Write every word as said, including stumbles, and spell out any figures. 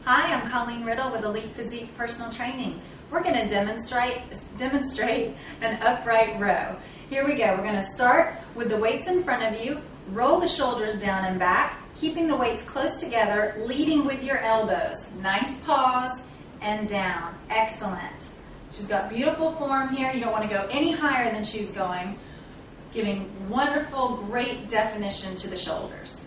Hi, I'm Colleen Riddle with Elite Physique Personal Training. We're going to demonstrate, demonstrate an upright row. Here we go. We're going to start with the weights in front of you. Roll the shoulders down and back, keeping the weights close together, leading with your elbows. Nice pause and down. Excellent. She's got beautiful form here. You don't want to go any higher than she's going, giving wonderful, great definition to the shoulders.